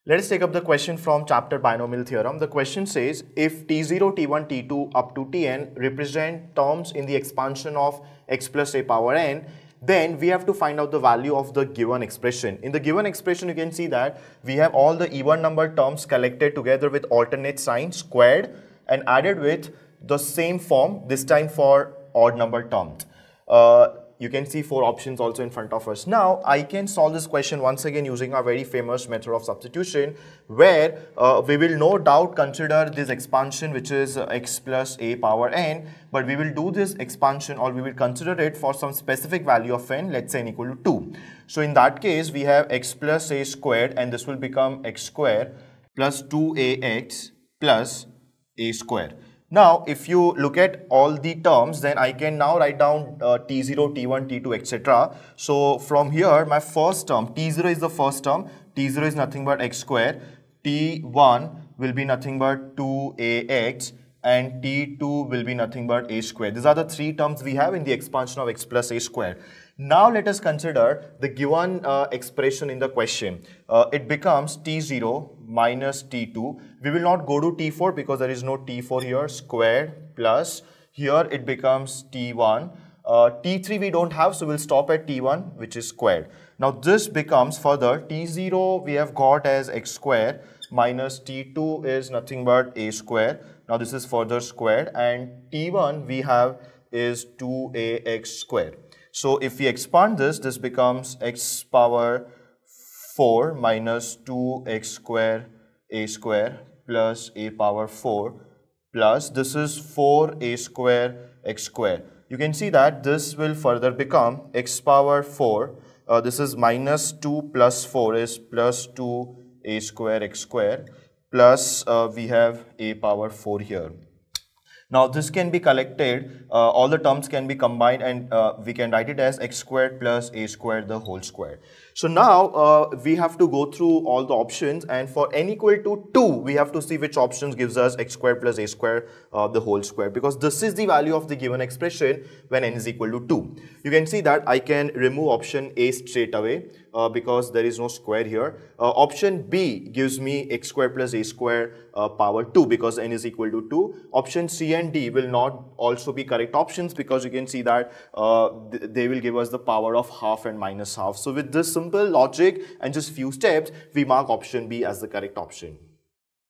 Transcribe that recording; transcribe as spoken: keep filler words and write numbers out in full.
Let us take up the question from chapter Binomial Theorem. The question says, if T zero, T one, T two up to Tn represent terms in the expansion of x plus a power n, then we have to find out the value of the given expression. In the given expression, you can see that we have all the even number terms collected together with alternate signs squared and added with the same form, this time for odd number terms. Uh, You can see four options also in front of us. Now, I can solve this question once again using our very famous method of substitution, where uh, we will no doubt consider this expansion, which is uh, x plus a power n, but we will do this expansion, or we will consider it for some specific value of n, let's say n equal to two. So in that case, we have x plus a squared, and this will become x squared plus two a x plus a squared. Now, if you look at all the terms, then I can now write down uh, T zero, T one, T two, et cetera. So from here, my first term, T zero is the first term. T zero is nothing but x squared. T one will be nothing but two a x. And T two will be nothing but a squared. These are the three terms we have in the expansion of x plus a squared. Now let us consider the given uh, expression in the question. Uh, it becomes T zero minus T two. We will not go to T four because there is no T four here, squared plus, here it becomes T one. Uh, T three we don't have, so we'll stop at T one, which is squared. Now this becomes further, T zero we have got as x squared minus T two is nothing but a squared. Now this is further squared, and T one we have is two a x squared. So if we expand this, this becomes x power four minus two x square a square plus a power four plus this is four a square x square. You can see that this will further become x power four. Uh, this is minus two plus four is plus two a square x square plus uh, we have a power four here. Now this can be collected, uh, all the terms can be combined, and uh, we can write it as x squared plus a squared the whole square. So now uh, we have to go through all the options, and for n equal to two, we have to see which options gives us x squared plus a squared uh, the whole square, because this is the value of the given expression when n is equal to two. You can see that I can remove option A straight away uh, because there is no square here. Uh, option B gives me x squared plus a squared uh, power two because n is equal to two. Option C and D will not also be correct options because you can see that uh, th they will give us the power of half and minus half. So with this simple logic and just few steps, we mark option B as the correct option.